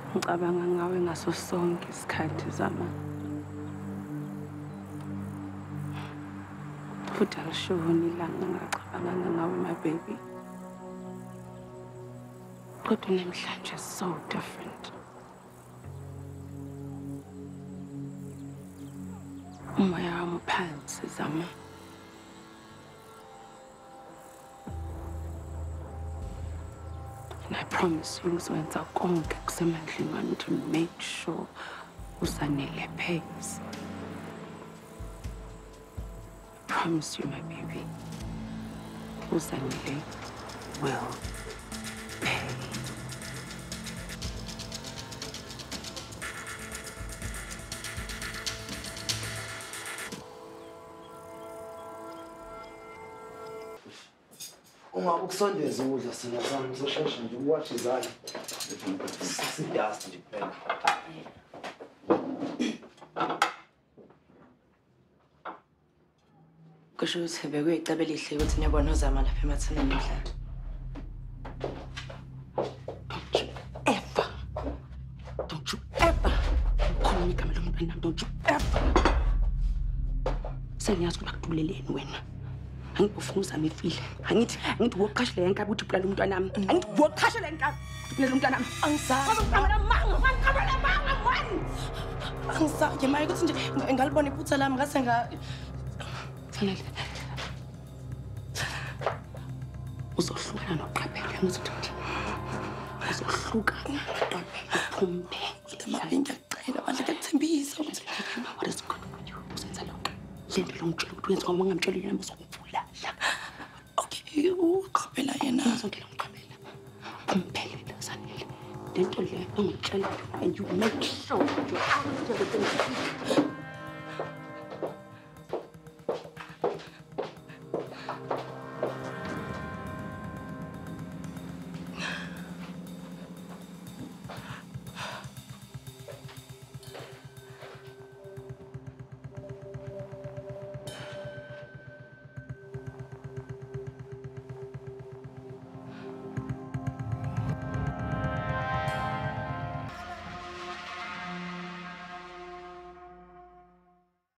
Ngicabanga ngawe ngaso sonke isikhathi Zama. Futhi alishoni ilanga ngicabanga ngawe my baby. Kodwa namhlanje so different. Umoya wami uphansi Zama. And I promise you ngizokwenza konke kusemandleni wami to make sure Zanele pays. I promise you, my baby, Zanele will pay. Ungabe ukusondeza ukudla sina sami ngizoshesha nje uwathi izandla. Sidasti nje kuphela. Kusho ukuthi bekuyicebe elihle ukuthi niyabona uZama lapha emathaneni emhlanje. Don't you ever call me igama lomntwana. Don't you ever. Sengiyazi ukuba kuduleleni wena. Angifuna uZama efile. Angithi woqhashela yenkabi uthi ubulala umntwana wami. Angithi woqhashela yenkabi uthi ubulala umntwana wami. Angisazi. Angisazi maye ukuthi nje ngalibona iphutha lami ngase Zanele. Uzohlukana noqaphela ngizothi. Uzohlukana noqaphela uphumbe. Mama ngiyacela bandla kuthembisa ukuthi what is good with you? Usenza lonke. Lento longitshela ukuthi uyenza ngoba ngamtshela yena uzokuvula. Okay, uqaphela yena. Ngizongena ngiqaphela. Umphelele Zanele. Lento le ongitshela and you make sure you out of the thing.